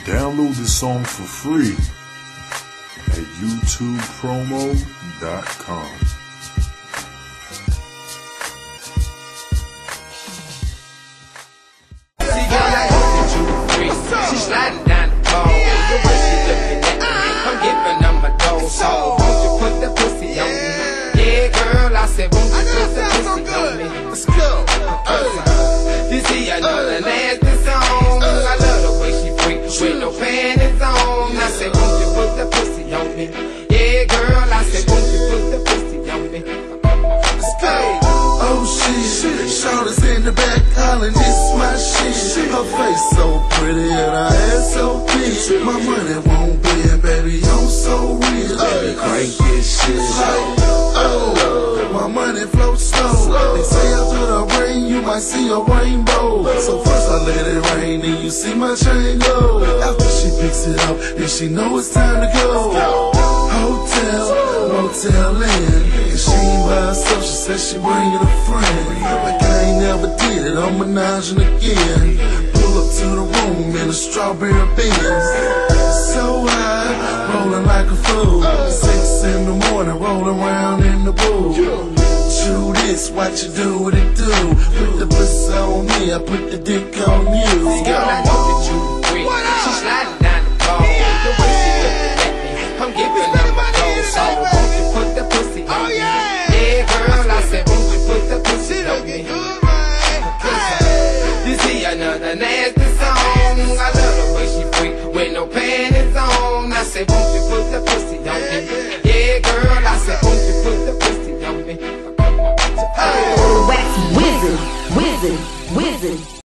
Download the song for free at youtubepromo.com. She's sliding down the pole. The way she looking at me, I'm giving her my dose. So won't you put the pussy on me? Yeah, girl, I said won't you put the pussy on me? Let's go. You see, I know the nasty song. I love the way she freaks with no panties on. I said won't you put the pussy on me? Yeah, girl, I said won't you put the pussy on me? Let's go. Oh shit, shoulders in the back, hollering, this my shit. Her face so pretty and her ass so big. My money won't bend, baby, I'm so real. Baby, crank this shit. Oh, my money flows slow. They say after the rain, you might see a rainbow. So first I let it rain, then you see my chain go. After she picks it up, then she know it's time to go. Hotel, motel in. And she ain't by herself, she said she bringing a friend. Like I ain't never did it, I'm menaging again. Pull up to the room in a strawberry Benz. So high, rolling like a fool. 6 in the morning, rolling around in the booth. Chew this, what you do, what it do. Put the pussy on me, I put the dick on you. Girl, I know that you free. She's sliding